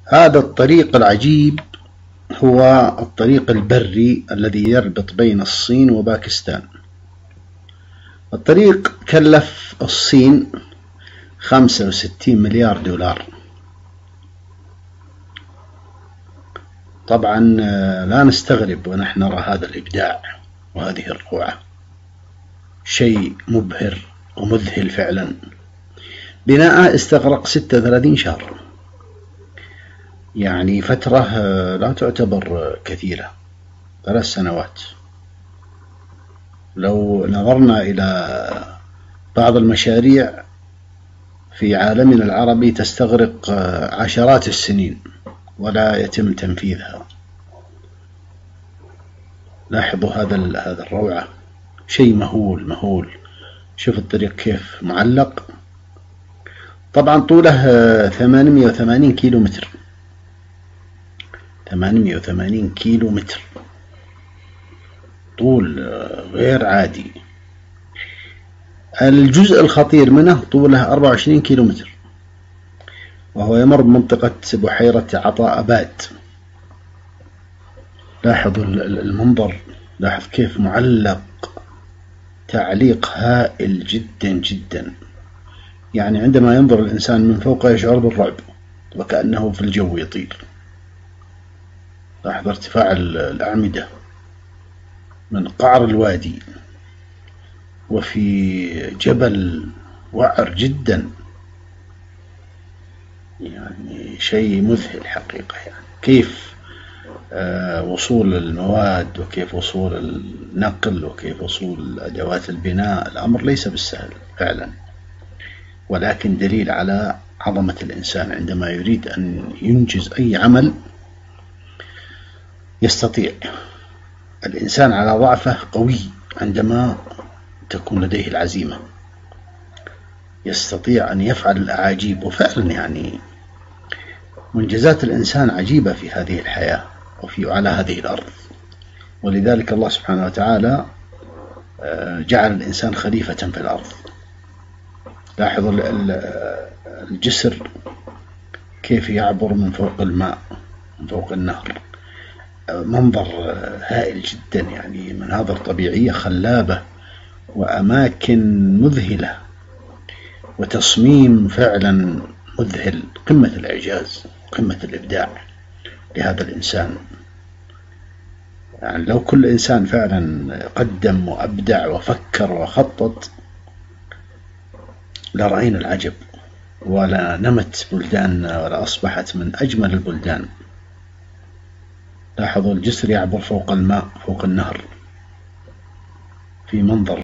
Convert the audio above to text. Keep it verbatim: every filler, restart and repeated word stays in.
هذا الطريق العجيب هو الطريق البري الذي يربط بين الصين وباكستان. الطريق كلف الصين خمسة وستين مليار دولار. طبعا لا نستغرب ونحن نرى هذا الإبداع وهذه الروعة، شيء مبهر ومذهل فعلا. بناءه استغرق ستة وثلاثين شهر، يعني فترة لا تعتبر كثيرة، ثلاث سنوات. لو نظرنا إلى بعض المشاريع في عالمنا العربي تستغرق عشرات السنين ولا يتم تنفيذها. لاحظوا هذا هذا الروعة، شيء مهول مهول. شوف الطريق كيف معلق. طبعا طوله ثمانمئة وثمانين كيلو متر، ثمانمئة وثمانين كيلو متر، طول غير عادي. الجزء الخطير منه طوله أربعة وعشرين كيلو متر، وهو يمر بمنطقة بحيرة عطاء آباد. لاحظوا المنظر، لاحظ كيف معلق تعليق هائل جدا جدا. يعني عندما ينظر الإنسان من فوق يشعر بالرعب وكأنه في الجو يطير. لاحظ ارتفاع الأعمدة من قعر الوادي وفي جبل وعر جدا، يعني شيء مذهل حقيقة. يعني كيف وصول المواد وكيف وصول النقل وكيف وصول أدوات البناء. الأمر ليس بالسهل فعلا، ولكن دليل على عظمة الإنسان. عندما يريد أن ينجز أي عمل يستطيع. الإنسان على ضعفه قوي عندما تكون لديه العزيمة، يستطيع أن يفعل الأعاجيب. وفعلا يعني منجزات الإنسان عجيبة في هذه الحياة وفي على هذه الأرض. ولذلك الله سبحانه وتعالى جعل الإنسان خليفة في الأرض. لاحظوا الجسر كيف يعبر من فوق الماء، من فوق النهر. منظر هائل جدا، يعني مناظر طبيعية خلابة وأماكن مذهلة وتصميم فعلا مذهل. قمة الإعجاز، قمة الإبداع لهذا الإنسان. يعني لو كل إنسان فعلا قدم وأبدع وفكر وخطط لرأينا العجب، ولا نمت بلداننا ولا أصبحت من أجمل البلدان. لاحظوا الجسر يعبر فوق الماء، فوق النهر، في منظر